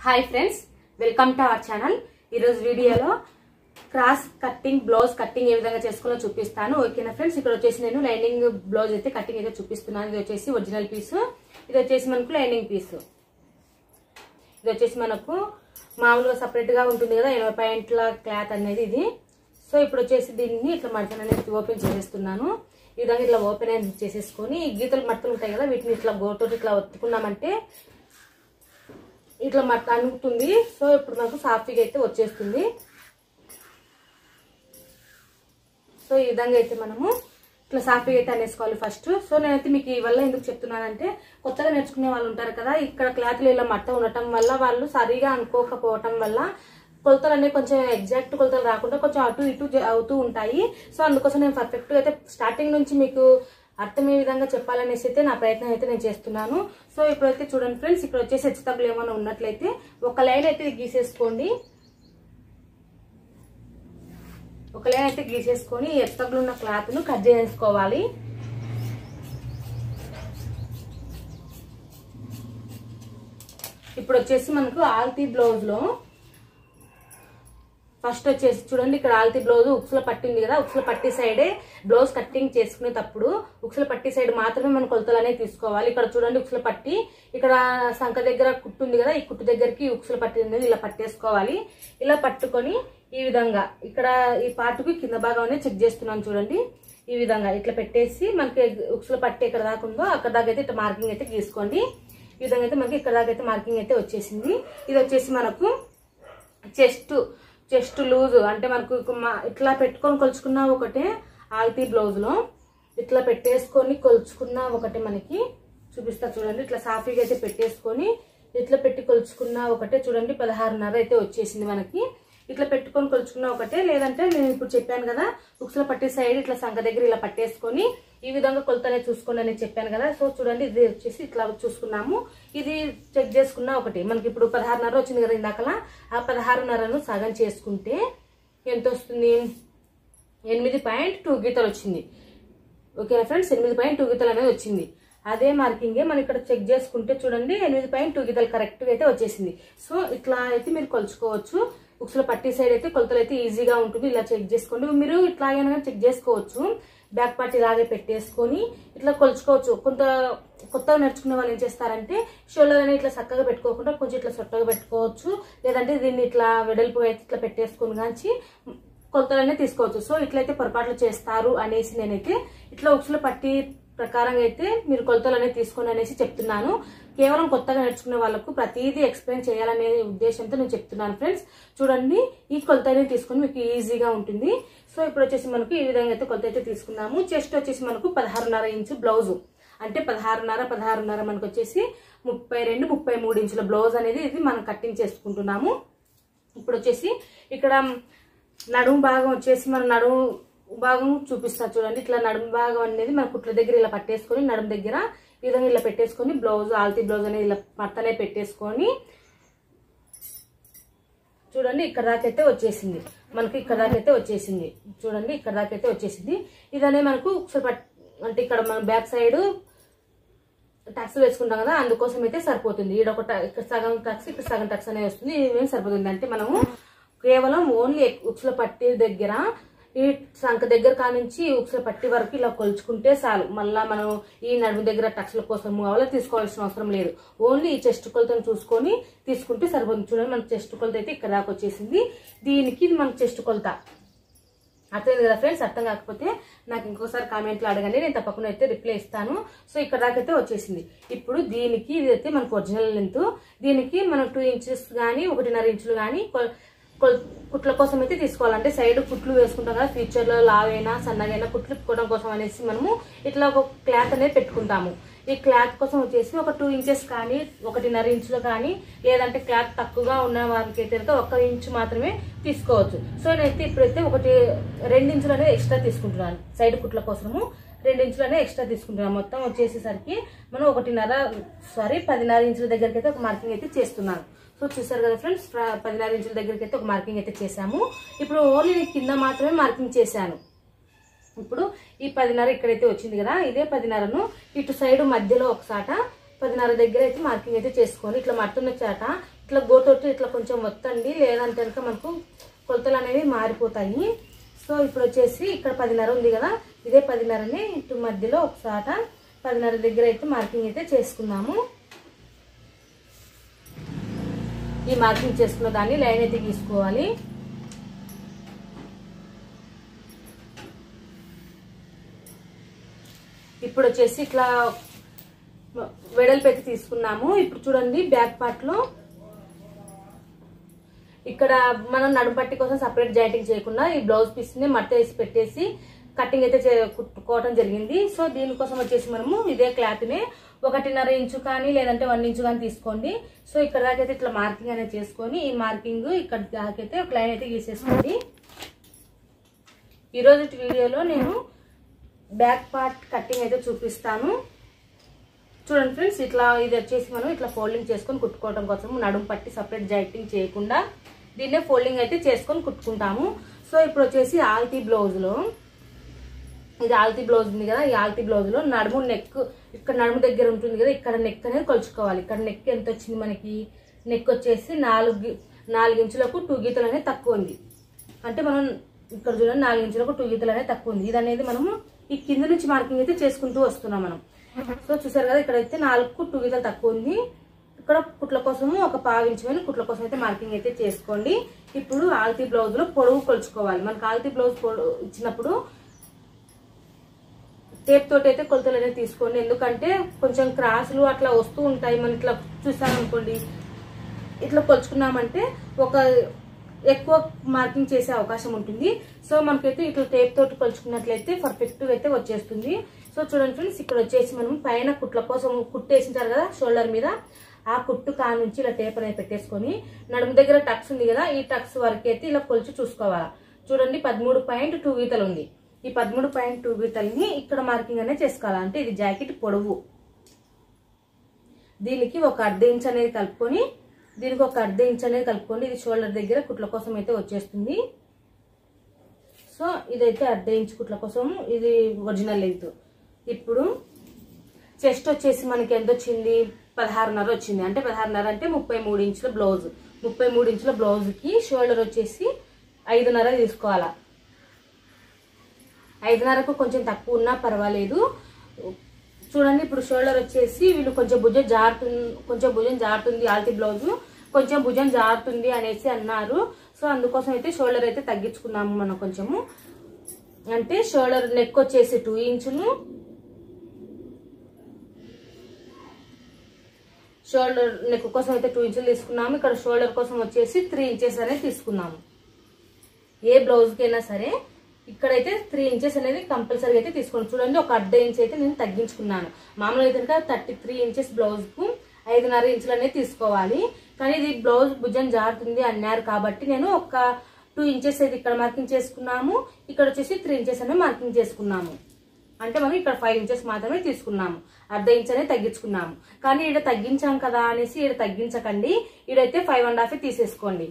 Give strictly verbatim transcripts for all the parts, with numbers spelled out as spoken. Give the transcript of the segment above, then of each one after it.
Hi friends, welcome to our channel. ఈరోజు వీడియోలో cross cutting blouse cutting ఏ విధంగా చేసుకోవాలో చూపిస్తాను. ఓకేనా ఫ్రెండ్స్, ఇక్కడ వచ్చేసి నేను లైనింగ్ బ్లౌజ్ అయితే కట్టింగ్ అయితే చూపిస్తున్నాను. ఇది వచ్చేసి ఒరిజినల్ పీసు, ఇది వచ్చేసి మనకు లైనింగ్ పీసు. ఇది వచ్చేసి మనకు మామూలుగా సపరేట్ గా ఉంటుంది కదా ఎనభై పాయింట్ల క్లాత్ అనేది ఇది. సో ఇప్పుడు వచ్చేసి దీన్ని ఇట్లా మడతను అనేది ఓపెన్ చేసేస్తున్నాను. ఈ విధంగా ఇట్లా ఓపెన్ అనేది చేసేసుకొని ఈ గీతలు మడతలు ఉంటాయి కదా వీటిని ఇట్లా గోటోటి ఇట్లా ఒత్తుకున్నామంటే ఇట్లా మడత అనుకుతుంది. సో ఇప్పుడు మనకు సాఫ్ట్గా అయితే వచ్చేస్తుంది. సో ఈ విధంగా అయితే మనము ఇట్లా సాఫ్ట్గా అయితే అనేసుకోవాలి ఫస్ట్. సో నేనైతే మీకు ఈ వల్ల ఎందుకు చెప్తున్నానంటే కొత్తగా నేర్చుకునే వాళ్ళు ఉంటారు కదా, ఇక్కడ క్లాత్లు ఇలా మడత ఉండటం వల్ల వాళ్ళు సరిగా అనుకోకపోవటం వల్ల కొలతలు అనేవి కొంచెం ఎగ్జాక్ట్ కొలతలు రాకుండా కొంచెం అటు ఇటు అవుతూ ఉంటాయి. సో అందుకోసం నేను పర్ఫెక్ట్గా అయితే స్టార్టింగ్ నుంచి మీకు అర్థమయ్యే విధంగా చెప్పాలనేసి అయితే నా ప్రయత్నం అయితే నేను చేస్తున్నాను. సో ఇప్పుడైతే చూడండి ఫ్రెండ్స్, ఇక్కడ వచ్చేసి హెచ్చు తగ్గులు ఏమైనా ఉన్నట్లయితే ఒక లైన్ అయితే గీసేసుకోండి. ఒక లైన్ అయితే గీసేసుకొని హెచ్చు తగ్గులు ఉన్న క్లాత్ ను కట్ చేసుకోవాలి. ఇప్పుడు వచ్చేసి మనకు ఆల్తీ బ్లౌజ్ లో ఫస్ట్ వచ్చేసి చూడండి, ఇక్కడ ఆల్తీ బ్లౌజ్ ఉక్సుల పట్టి ఉంది కదా, ఉక్సుల పట్టి సైడే బ్లౌజ్ కట్టింగ్ చేసుకునేటప్పుడు ఉక్సుల పట్టి సైడ్ మాత్రమే మనం కొలతలు అనేవి తీసుకోవాలి. ఇక్కడ చూడండి ఉక్సుల పట్టి, ఇక్కడ సంఖ దగ్గర కుట్టు ఉంది కదా, ఈ కుట్టు దగ్గరికి ఉక్సుల పట్టి అనేది ఇలా పట్టేసుకోవాలి. ఇలా పట్టుకొని ఈ విధంగా ఇక్కడ ఈ పార్ట్కి కింద భాగం అనేది చెక్ చేస్తున్నాను చూడండి. ఈ విధంగా ఇట్లా పెట్టేసి మనకి ఉక్సుల పట్టి ఎక్కడ దాకా ఉందో అక్కడ దాకా అయితే ఇట్లా మార్కింగ్ అయితే గీసుకోండి. ఈ విధంగా అయితే మనకి ఇక్కడ దాకా అయితే మార్కింగ్ అయితే వచ్చేసింది. ఇది వచ్చేసి మనకు చెస్ట్ చెస్ట్ లూజ్ అంటే మనకు ఇట్లా పెట్టుకొని కొలుచుకున్నా ఒకటే, ఆల్తీ బ్లౌజ్ లో ఇట్లా పెట్టేసుకొని కొలుచుకున్నా ఒకటే, మనకి చూపిస్తా చూడండి. ఇట్లా సాఫీగా అయితే పెట్టేసుకొని ఇట్లా పెట్టి కొలుచుకున్నా ఒకటే. చూడండి పదహారున్నర అయితే వచ్చేసింది మనకి. ఇట్లా పెట్టుకొని కొలుచుకున్నా ఒకటే, లేదంటే నేను ఇప్పుడు చెప్పాను కదా ఉక్సుల పట్టి సైడ్ ఇట్లా సంఖ దగ్గర ఇలా పట్టేసుకొని ఈ విధంగా కొలత అనేది చూసుకోండి అని చెప్పాను కదా. సో చూడండి ఇది వచ్చేసి ఇట్లా చూసుకున్నాము. ఇది చెక్ చేసుకున్నా ఒకటి, మనకి ఇప్పుడు పదహారున్నర వచ్చింది కదా ఇందాకలా, ఆ పదహారున్నరను సగం చేసుకుంటే ఎంత వస్తుంది? ఎనిమిది పాయింట్ టూ గీతలు వచ్చింది. ఓకేనా ఫ్రెండ్స్, ఎనిమిది పాయింట్ టూ గీతలు అనేది వచ్చింది. అదే మార్కింగే మనం ఇక్కడ చెక్ చేసుకుంటే చూడండి ఎనిమిది పాయింట్ టూ గీతలు కరెక్ట్గా అయితే వచ్చేసింది. సో ఇట్లా అయితే మీరు కొలుచుకోవచ్చు. ఉక్సుల పట్టి సైడ్ అయితే కొలతలు అయితే ఈజీగా ఉంటుంది. ఇలా చెక్ చేసుకోండి. మీరు ఇట్లా అయినా చెక్ చేసుకోవచ్చు. బ్యాక్ పార్ట్ ఇలాగే పెట్టేసుకొని ఇట్లా కొలుచుకోవచ్చు. కొంత కొత్తగా నేర్చుకునే వాళ్ళు ఏం చేస్తారంటే షోల్డర్ అనేది ఇట్లా చక్కగా పెట్టుకోకుండా కొంచెం ఇట్లా సొట్టగా పెట్టుకోవచ్చు, లేదంటే దీన్ని ఇట్లా వెడల్పు అయితే ఇట్లా పెట్టేసుకొని కాంచి కొలతలనే తీసుకోవచ్చు. సో ఇట్లయితే పొరపాట్లు చేస్తారు అనేసి నేనైతే ఇట్లా ఉక్సుల పట్టి ప్రకారంగా అయితే మీరు కొలతలు అనేది తీసుకొని అనేసి చెప్తున్నాను. కేవలం కొత్తగా నేర్చుకునే వాళ్ళకు ప్రతిదీ ఎక్స్ప్లెయిన్ చేయాలనే ఉద్దేశంతో నేను చెప్తున్నాను ఫ్రెండ్స్. చూడండి ఈ కొలత అనేది తీసుకొని మీకు ఈజీగా ఉంటుంది. సో ఇప్పుడు వచ్చేసి మనకు ఈ విధంగా అయితే కొలత అయితే తీసుకున్నాము. చెస్ట్ వచ్చేసి మనకు పదహారున్నర ఇంచు బ్లౌజు అంటే పదహారున్నర పదహారున్నర మనకు వచ్చేసి ముప్పై రెండు ముప్పై మూడు ఇంచుల బ్లౌజ్ అనేది ఇది మనం కట్టింగ్ చేసుకుంటున్నాము. ఇప్పుడు వచ్చేసి ఇక్కడ నడుము భాగం వచ్చేసి మన నడుము భాగం చూపిస్తా చూడండి. ఇట్లా నడుము భాగం అనేది మన కుట్ల దగ్గర ఇలా పట్టేసుకొని నడుము దగ్గర ఈ విధంగా ఇలా పెట్టేసుకొని బ్లౌజ్ ఆల్తీ బ్లౌజ్ అనేది ఇలా పట్టనే పెట్టేసుకొని చూడండి ఇక్కడ దాకైతే వచ్చేసింది మనకి. ఇక్కడ దాకైతే వచ్చేసింది చూడండి, ఇక్కడ దాకైతే వచ్చేసింది. ఇదనే మనకు అంటే ఇక్కడ మనం బ్యాక్ సైడ్ టక్స్ వేసుకుంటాం కదా, అందుకోసం అయితే సరిపోతుంది. ఈడ ఒక ఇక్కడ సగం టక్స్ ఇక్కడ సగం టక్స్ అనేది వస్తుంది. ఇవేం సరిపోతుంది అంటే మనము కేవలం ఓన్లీ ఉక్సుల పట్టి దగ్గర ఈ సంఖ దగ్గర కానుంచి ఉక్సుల పట్టి వరకు ఇలా కొలుచుకుంటే చాలు. మళ్ళా మనం ఈ నడుము దగ్గర టక్స్ల కోసం అలా తీసుకోవాల్సిన అవసరం లేదు. ఓన్లీ ఈ చెస్ట్ కొలతను చూసుకొని తీసుకుంటే సరిపోతుంది. చూడండి మన చెస్ట్ కొలత అయితే ఇక్కడ దాకా వచ్చేసింది. దీనికి మన చెస్ట్ కొలత అర్థమైంది కదా ఫ్రెండ్స్. అర్థం కాకపోతే నాకు ఇంకోసారి కామెంట్లు అడగండి, నేను తప్పకుండా అయితే రిప్లై ఇస్తాను. సో ఇక్కడ దాకైతే వచ్చేసింది. ఇప్పుడు దీనికి ఇదైతే మనకు ఒరిజినల్ లెంత్. దీనికి మనం టూ ఇంచెస్ కానీ ఒకటిన్నర ఇంచులు కానీ కుట్ల కోసం అయితే తీసుకోవాలంటే సైడ్ కుట్లు వేసుకుంటాం కదా, ఫ్యూచర్ లో లావైనా సన్నగైనా కుట్లు ఇప్పుకోవడం కోసం అనేసి మనము ఇట్లా ఒక క్లాత్ అనేది పెట్టుకుంటాము. ఈ క్లాత్ కోసం వచ్చేసి ఒక టూ ఇంచెస్ కానీ ఒకటిన్నర ఇంచులు కానీ, లేదంటే క్లాత్ తక్కువగా ఉన్న వారికి అయితే ఒక ఇంచు మాత్రమే తీసుకోవచ్చు. సో నేనైతే ఇప్పుడైతే ఒకటి రెండు ఇంచులు అనేది ఎక్స్ట్రా తీసుకుంటున్నాను. సైడ్ కుట్ల కోసము రెండు ఇంచులు అనేది ఎక్స్ట్రా తీసుకుంటున్నాను. మొత్తం వచ్చేసేసరికి మనం ఒకటిన్నర సారీ పదిన్నర ఇంచుల దగ్గరికి అయితే ఒక మార్కింగ్ అయితే చేస్తున్నాను. సో చూసారు కదా ఫ్రెండ్స్, పదిన్నర ఇంచుల దగ్గరికి అయితే ఒక మార్కింగ్ అయితే చేసాము. ఇప్పుడు ఓన్లీ నేను కింద మాత్రమే మార్కింగ్ చేశాను. ఇప్పుడు ఈ పదిన్నర ఇక్కడైతే వచ్చింది కదా, ఇదే పదిన్నరను ఇటు సైడ్ మధ్యలో ఒకసాట పదిన్నర దగ్గర అయితే మార్కింగ్ అయితే చేసుకొని ఇట్లా మట్టున్న చాట ఇట్లా గోతోటి ఇట్లా కొంచెం వత్తండి, లేదంటే కనుక మనకు కొలతలు అనేవి మారిపోతాయి. సో ఇప్పుడు వచ్చేసి ఇక్కడ పదిన్నర ఉంది కదా, ఇదే పదిన్నరని ఇటు మధ్యలో ఒకసాట పదిన్నర దగ్గర అయితే మార్కింగ్ అయితే చేసుకున్నాము. ఈ మార్కింగ్ చేసుకున్న దాన్ని లైన్ అయితే గీసుకోవాలి. ఇప్పుడు వచ్చేసి ఇట్లా వెడల్పు అయితే తీసుకున్నాము. ఇప్పుడు చూడండి బ్యాక్ పార్ట్ లో ఇక్కడ మనం నడుము పట్టి కోసం సపరేట్ జాయింటింగ్ చేయకుండా ఈ బ్లౌజ్ పీస్ ని మడత వేసి పెట్టేసి కటింగ్ అయితే కుట్టుకోవడం జరిగింది. సో దీనికోసం వచ్చేసి మనము ఇదే క్లాత్ ని ఒకటిన్నర ఇంచు కానీ లేదంటే వన్ ఇంచు కానీ తీసుకోండి. సో ఇక్కడ దాకైతే ఇట్లా మార్కింగ్ అనేది చేసుకొని ఈ మార్కింగ్ ఇక్కడ దాకైతే ఒక లైన్ అయితే గీసేసుకోండి. ఈరోజు వీడియోలో నేను బ్యాక్ పార్ట్ కటింగ్ అయితే చూపిస్తాను. చూడండి ఫ్రెండ్స్, ఇట్లా ఇది వచ్చేసి మనం ఇట్లా ఫోల్డింగ్ చేసుకొని కుట్టుకోవడం కోసం నడుము పట్టి సపరేట్ జాయింటింగ్ చేయకుండా దీన్నే ఫోల్డింగ్ అయితే చేసుకొని కుట్టుకుంటాము. సో ఇప్పుడు వచ్చేసి ఆల్తీ బ్లౌజ్ లో ఇది ఆల్తీ బ్లౌజ్ ఉంది కదా, ఈ ఆల్తీ బ్లౌజ్ లో నడుము నెక్ ఇక్కడ నడుము దగ్గర ఉంటుంది కదా, ఇక్కడ నెక్ అనేది కొలుచుకోవాలి. ఇక్కడ నెక్ ఎంత వచ్చింది మనకి, నెక్ వచ్చేసి నాలుగు నాలుగు ఇంచులకు టూ గీతలు అనేది తక్కువ ఉంది. అంటే మనం ఇక్కడ చూడండి నాలుగు ఇంచులకు టూ గీతలు అనేది తక్కువ ఉంది. ఇది అనేది మనము ఈ కింద నుంచి మార్కింగ్ అయితే చేసుకుంటూ వస్తున్నాం మనం. సో చూసారు కదా, ఇక్కడైతే నాలుగు టూ గీతలు తక్కువ ఉంది. ఇక్కడ కుట్ల కోసము ఒక పావు ఇంచు అని కుట్ల కోసం అయితే మార్కింగ్ అయితే చేసుకోండి. ఇప్పుడు ఆల్తీ బ్లౌజ్ లో పొడవు కొలుచుకోవాలి. మనకు ఆల్తీ బ్లౌజ్ పొడవు ఇచ్చినప్పుడు టేప్ తోటి అయితే కొలతలు అనేది తీసుకోండి. ఎందుకంటే కొంచెం క్రాసులు అట్లా వస్తూ ఉంటాయి. మనం ఇట్లా చూసామనుకోండి, ఇట్లా కొలుచుకున్నామంటే ఒక ఎక్కువ మార్కింగ్ చేసే అవకాశం ఉంటుంది. సో మనకైతే ఇట్లా టేప్ తోటి కొలుచుకున్నట్లయితే పర్ఫెక్ట్ అయితే వచ్చేస్తుంది. సో చూడండి ఫ్రెండ్స్, ఇక్కడ వచ్చేసి మనం పైన కుట్ల కోసం కుట్టేసింటారు కదా షోల్డర్ మీద, ఆ కుట్టు కా నుంచి ఇలా టేప్ అనేది పెట్టేసుకొని నడుము దగ్గర టక్స్ ఉంది కదా, ఈ టక్స్ వరకు అయితే ఇలా కొలిచి చూసుకోవాలి. చూడండి పదమూడు పాయింట్ టూ గీతలు ఉంది. ఈ పదమూడు పాయింట్ టూ గీతల్ని ఇక్కడ మార్కింగ్ అనేది చేసుకోవాలి. అంటే ఇది జాకెట్ పొడవు, దీనికి ఒక అర్ధ ఇంచ్ అనేది కలుపుకొని దీనికి ఒక అర్ధ ఇంచ్ అనేది కలుపుకోండి. ఇది షోల్డర్ దగ్గర కుట్ల కోసం అయితే వచ్చేస్తుంది. సో ఇదైతే అర్ధ ఇంచ్ కుట్ల కోసం, ఇది ఒరిజినల్ లెంత్. ఇప్పుడు చెస్ట్ వచ్చేసి మనకి ఎంత వచ్చింది, పదహారున్నర వచ్చింది. అంటే పదహారున్నర అంటే ముప్పై మూడు ఇంచుల బ్లౌజ్. ముప్పై మూడు ఇంచుల బ్లౌజ్ కి షోల్డర్ వచ్చేసి ఐదున్నర తీసుకోవాలా. ఐదున్నరకు కొంచెం తక్కువ ఉన్నా పర్వాలేదు. చూడండి ఇప్పుడు షోల్డర్ వచ్చేసి వీళ్ళు కొంచెం భుజం జారుతుంది కొంచెం భుజం జారుతుంది ఆల్తీ బ్లౌజ్ కొంచెం భుజం జారుతుంది అనేసి అన్నారు. సో అందుకోసం అయితే షోల్డర్ అయితే తగ్గించుకున్నాము మనం కొంచెము. అంటే షోల్డర్ నెక్ వచ్చేసి టూ ఇంచులు, షోల్డర్ నెక్ కోసం అయితే టూ ఇంచులు తీసుకున్నాము. ఇక్కడ షోల్డర్ కోసం వచ్చేసి త్రీ ఇంచెస్ అనేది తీసుకున్నాము. ఏ బ్లౌజ్కి అయినా సరే ఇక్కడైతే త్రీ ఇంచెస్ అనేది కంపల్సరీ అయితే తీసుకోండి. చూడండి ఒక అర్ధ ఇంచ్ అయితే నేను తగ్గించుకున్నాను. మామూలుగా అయితే కనుక థర్టీ త్రీ ఇంచెస్ బ్లౌజ్ కు ఐదున్నర ఇంచులు అనేది తీసుకోవాలి. కానీ ఇది బ్లౌజ్ భుజం జారుతుంది అన్నారు కాబట్టి నేను ఒక టూ ఇంచెస్ అయితే ఇక్కడ మార్కింగ్ చేసుకున్నాము. ఇక్కడ వచ్చేసి త్రీ ఇంచెస్ అనేది మార్కింగ్ చేసుకున్నాము. అంటే మనం ఇక్కడ ఫైవ్ ఇంచెస్ మాత్రమే తీసుకున్నాము, అర్ధ ఇంచ్ అనేది తగ్గించుకున్నాము. కానీ ఈడ తగ్గించాం కదా అనేసి ఈడ తగ్గించకండి, ఈడైతే ఫైవ్ అండ్ హాఫ్ తీసేసుకోండి.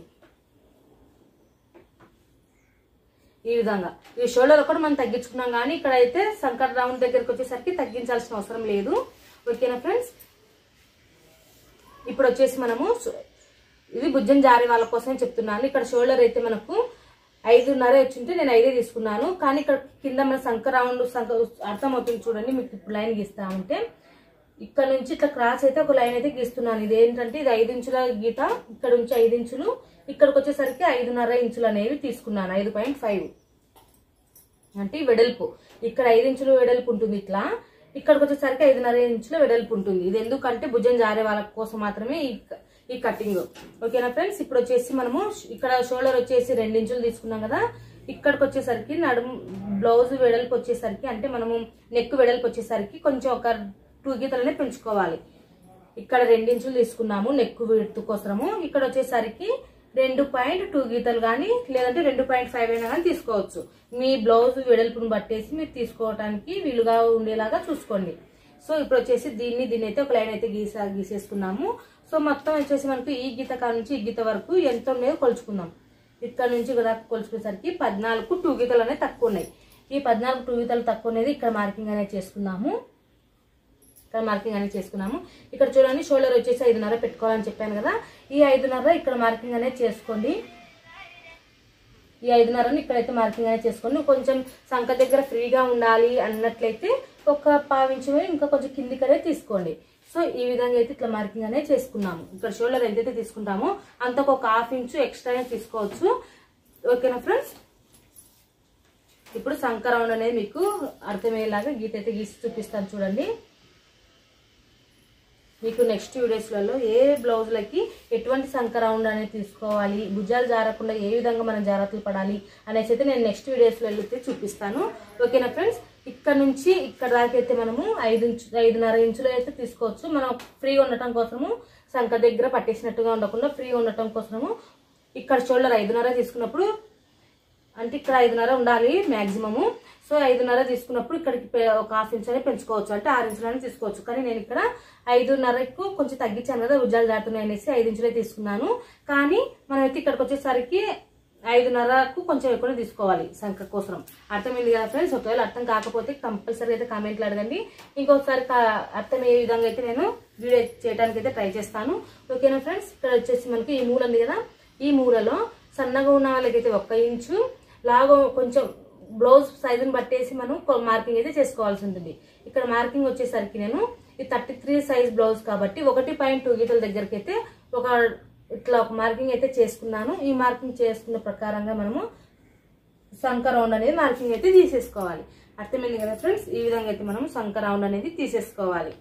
ఈ విధంగా ఈ షోల్డర్ ఒకటి మనం తగ్గించుకున్నాం, కానీ ఇక్కడ అయితే సంకర్ రౌండ్ దగ్గరకు వచ్చేసరికి తగ్గించాల్సిన అవసరం లేదు. ఓకేనా ఫ్రెండ్స్, ఇప్పుడు వచ్చేసి మనము ఇది భుజం జారే వాళ్ళ కోసం చెప్తున్నాను. ఇక్కడ షోల్డర్ అయితే మనకు ఐదున్నర వచ్చింటే నేను ఐదే తీసుకున్నాను. కానీ ఇక్కడ కింద మన సంకర్ రౌండ్ సంక అర్థమవుతుంది చూడండి. మీకు ఇప్పుడు లైన్ గీస్తా ఉంటే ఇక్కడ నుంచి ఇట్లా క్రాస్ అయితే ఒక లైన్ అయితే గీస్తున్నాను. ఇది ఏంటంటే ఇది ఐదు ఇంచుల గీత, ఇక్కడ నుంచి ఐదు ఇంచులు, ఇక్కడికి వచ్చేసరికి ఐదున్నర ఇంచులు అనేవి తీసుకున్నాను. ఐదు పాయింట్ ఫైవ్ అంటే వెడల్పు, ఇక్కడ ఐదు ఇంచులు వెడల్పు ఉంటుంది ఇట్లా, ఇక్కడికి వచ్చేసరికి ఐదున్నర ఇంచుల వెడల్పు ఉంటుంది. ఇది ఎందుకంటే భుజం జారే వాళ్ళ కోసం మాత్రమే ఈ ఈ కటింగ్. ఓకేనా ఫ్రెండ్స్, ఇప్పుడు వచ్చేసి మనము ఇక్కడ షోల్డర్ వచ్చేసి రెండు ఇంచులు తీసుకున్నాం కదా, ఇక్కడికి వచ్చేసరికి నడుము బ్లౌజ్ వెడల్పు వచ్చేసరికి అంటే మనము నెక్ వెడల్పు వచ్చేసరికి కొంచెం ఒక టూ గీతలనే పెంచుకోవాలి. ఇక్కడ రెండించులు తీసుకున్నాము నెక్ విడ్త్ కోసము, ఇక్కడ వచ్చేసరికి రెండు పాయింట్ టూ గీతలు కానీ లేదంటే రెండు పాయింట్ ఫైవ్ అయినా కానీ తీసుకోవచ్చు. మీ బ్లౌజ్ వెడల్పును బట్టేసి మీరు తీసుకోవడానికి వీలుగా ఉండేలాగా చూసుకోండి. సో ఇప్పుడు వచ్చేసి దీన్ని దీన్ని అయితే ఒక లైన్ అయితే గీసా గీసేసుకున్నాము. సో మొత్తం వచ్చేసి మనకు ఈ గీత కాడ నుంచి ఈ గీత వరకు ఎంత ఉన్నాయో కొలుచుకుందాం. ఇక్కడ నుంచి కూడా కొలుచుకునేసరికి పద్నాలుగు టూ గీతలు అనేవి తక్కువ ఉన్నాయి. ఈ పద్నాలుగు టూ గీతలు తక్కువ అనేది ఇక్కడ మార్కింగ్ అనేది చేసుకున్నాము. ఇక్కడ మార్కింగ్ అనేది చేసుకున్నాము. ఇక్కడ చూడండి షోల్డర్ వచ్చేసి ఐదున్నర పెట్టుకోవాలని చెప్పాను కదా, ఈ ఐదున్నర ఇక్కడ మార్కింగ్ అనేది చేసుకోండి. ఈ ఐదున్నరని ఇక్కడైతే మార్కింగ్ అనేది చేసుకోండి. కొంచెం సంఖ దగ్గర ఫ్రీగా ఉండాలి అన్నట్లయితే ఒక పావించు ఇంకా కొంచెం కిందికి అనేది తీసుకోండి. సో ఈ విధంగా అయితే ఇట్లా మార్కింగ్ అనేది చేసుకున్నాము. ఇక్కడ షోల్డర్ ఎంతైతే తీసుకుంటామో అంతకు ఒక హాఫ్ ఇంచు ఎక్స్ట్రా తీసుకోవచ్చు. ఓకేనా ఫ్రెండ్స్, ఇప్పుడు సంఖ రౌండ్ అనేది మీకు అర్థమయ్యేలాగా గీత అయితే గీసి చూపిస్తాను చూడండి. మీకు నెక్స్ట్ వీడియోస్లలో ఏ బ్లౌజులకి ఎటువంటి సంఖ రౌండ్ అనేది తీసుకోవాలి, భుజాలు జారకుండా ఏ విధంగా మనం జాగ్రత్తలు పడాలి అనేసి అయితే నేను నెక్స్ట్ వీడియోస్లో అయితే చూపిస్తాను. ఓకేనా ఫ్రెండ్స్, ఇక్కడ నుంచి ఇక్కడ దాకా అయితే మనము ఐదు ఇంచు ఐదున్నర ఇంచులు అయితే తీసుకోవచ్చు. మనం ఫ్రీగా ఉండటం కోసము సంఖ దగ్గర పట్టేసినట్టుగా ఉండకుండా ఫ్రీగా ఉండటం కోసము ఇక్కడ షోల్డర్ ఐదున్నర తీసుకున్నప్పుడు అంటే ఇక్కడ ఐదున్నర ఉండాలి మ్యాక్సిమము. సో ఐదున్నర తీసుకున్నప్పుడు ఇక్కడికి ఒక హాఫ్ ఇంచ్ అనేది పెంచుకోవచ్చు, అంటే ఆరు ఇంచులు అనేది తీసుకోవచ్చు. కానీ నేను ఇక్కడ ఐదున్నరకు కొంచెం తగ్గించాను కదా, ఉజ్జాలు దాటున్నాయి అనేసి ఐదు ఇంచులే తీసుకున్నాను. కానీ మనమైతే ఇక్కడికి వచ్చేసరికి ఐదున్నరకు కొంచెం ఎక్కువ తీసుకోవాలి సంఖ కోసం. అర్థమైంది కదా ఫ్రెండ్స్? ఒకవేళ అర్థం కాకపోతే కంపల్సరీ అయితే కామెంట్లు అడగండి. ఇంకొకసారి అర్థమయ్యే విధంగా అయితే నేను వీడియో చేయడానికి అయితే ట్రై చేస్తాను. ఓకేనా ఫ్రెండ్స్, ఇక్కడ వచ్చేసి మనకి ఈ మూల ఉంది కదా, ఈ మూలలో సన్నగా ఉన్న వాళ్ళకైతే ఒక్క ఇంచు లాగా కొంచెం బ్లౌజ్ సైజుని బట్టేసి మనం మార్కింగ్ అయితే చేసుకోవాల్సి ఉంటుంది. ఇక్కడ మార్కింగ్ వచ్చేసరికి నేను ఈ థర్టీ త్రీ సైజ్ బ్లౌజ్ కాబట్టి ఒకటి పాయింట్ టూ గీతల దగ్గరికి అయితే ఒక ఇట్లా ఒక మార్కింగ్ అయితే చేసుకున్నాను. ఈ మార్కింగ్ చేసుకున్న ప్రకారంగా మనము సంఖ రౌండ్ అనేది మార్కింగ్ అయితే తీసేసుకోవాలి. అర్థమైంది కదా ఫ్రెండ్స్? ఈ విధంగా అయితే మనం సంఖ రౌండ్ అనేది తీసేసుకోవాలి.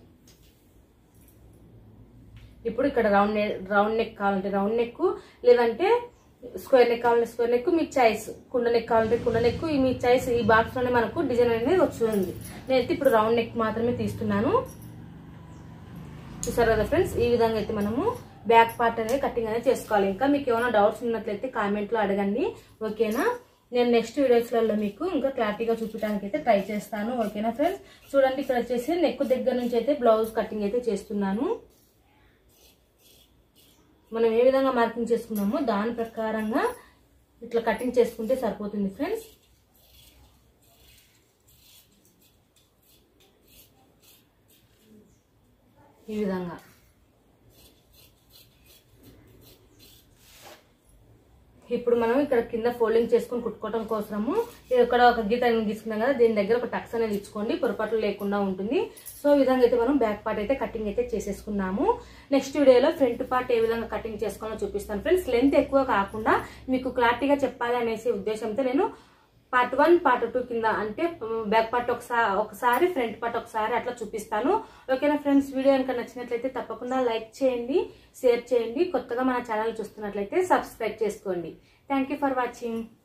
ఇప్పుడు ఇక్కడ రౌండ్ రౌండ్ నెక్ కావాలంటే రౌండ్ నెక్, లేదంటే స్క్వేర్ నెక్ కావాలంటే స్క్వేర్ నెక్, మీ చాయిస్. కుండ నెక్ కావాలంటే కుండ నెక్, మీ చాయిస్. ఈ బాక్స్ లోనే మనకు డిజైన్ అనేది వస్తుంది. నేనైతే ఇప్పుడు రౌండ్ నెక్ మాత్రమే తీస్తున్నాను. చూసారు కదా ఫ్రెండ్స్, ఈ విధంగా అయితే మనము బ్యాక్ పార్ట్ అనేది కటింగ్ అనేది చేసుకోవాలి. ఇంకా మీకు ఏమైనా డౌట్స్ ఉన్నట్లయితే కామెంట్ లో అడగండి. ఓకేనా, నేను నెక్స్ట్ వీడియోస్లలో మీకు ఇంకా క్లారిటీగా చూపించడానికి అయితే ట్రై చేస్తాను. ఓకేనా ఫ్రెండ్స్, చూడండి ఇక్కడ వచ్చేసి నెక్ దగ్గర నుంచి అయితే బ్లౌజ్ కటింగ్ అయితే చేస్తున్నాను. మనం ఏ విధంగా మార్కింగ్ చేసుకున్నామో దాని ప్రకారంగా ఇట్లా కటింగ్ చేసుకుంటే సరిపోతుంది ఫ్రెండ్స్. ఈ విధంగా ఇప్పుడు మనం ఇక్కడ కింద ఫోల్డింగ్ చేసుకుని కుట్టుకోవడం కోసము ఇక్కడ ఒక గీత తీసుకున్నాం కదా, దీని దగ్గర ఒక టక్స్ అనేది ఇచ్చుకోండి, పొరపాట్లు లేకుండా ఉంటుంది. సో ఈ విధంగా అయితే మనం బ్యాక్ పార్ట్ అయితే కటింగ్ అయితే చేసేసుకున్నాము. నెక్స్ట్ వీడియోలో ఫ్రంట్ పార్ట్ ఏ విధంగా కటింగ్ చేసుకోవాలో చూపిస్తాను ఫ్రెండ్స్. లెంత్ ఎక్కువ కాకుండా మీకు క్లారిటీగా చెప్పాలి అనేసి ఉద్దేశంతో నేను పార్ట్ వన్ పార్ట్ టూ కింద అంటే బ్యాక్ పార్ట్ ఒకసారి ఒకసారి ఫ్రంట్ పార్ట్ ఒకసారి అట్లా చూపిస్తాను. ఓకేనా ఫ్రెండ్స్, వీడియో కనుక నచ్చినట్లయితే తప్పకుండా లైక్ చేయండి, షేర్ చేయండి. కొత్తగా మన ఛానల్ చూస్తున్నట్లయితే సబ్స్క్రైబ్ చేసుకోండి. Thank you for watching.